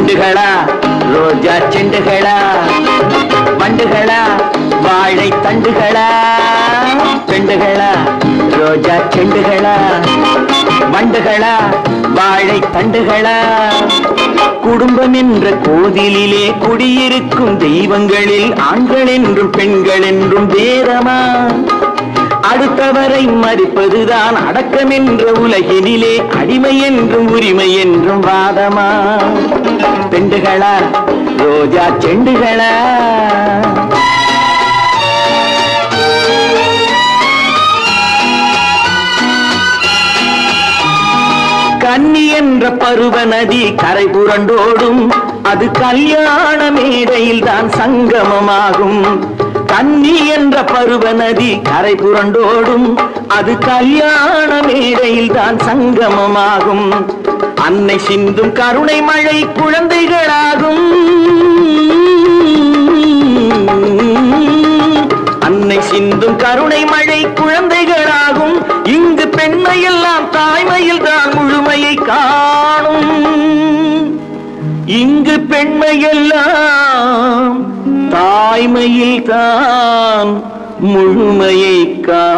பெண்டுகளா ரோஜா செண்டுகளா வண்டுகளா வாழை தண்டுகளா பெண்டுகளா ரோஜா செண்டுகளா வண்டுகளா வாழை தண்டுகளா குடும்பம் என்ற கோதிலே குடியிருக்கும் தெய்வங்களில் ஆண்கள் என்றும் பெண்கள் என்றும் வேதமா அடுத்தவரை மதிப்பதுதான் அடக்கம் என்ற உலகினிலே அடிமை என்றும் உரிமை என்றும் வாதமா பெண்டுகளா ரோஜா செண்டுகளா கன்னி என்ற பருவ நதி கரை புரண்டோடும் அது கல்யாண மேடையில் தான் சங்கமமாகும் கன்னி என்ற பருவ நதி கரை புரண்டோடும் அது கல்யாண மேடையில் தான் சங்கமமாகும் அன்னை சிந்தும் கருணை மழை குழந்தைகளாகும் அன்னை சிந்தும் கருணை மழை குழந்தைகளாகும் இங்கு பெண்மையெல்லாம் தாய்மையில் தான் முழுமையை காணும் இங்கு பெண்மையெல்லாம் தாய்மையில் தான் முழுமையை காணும்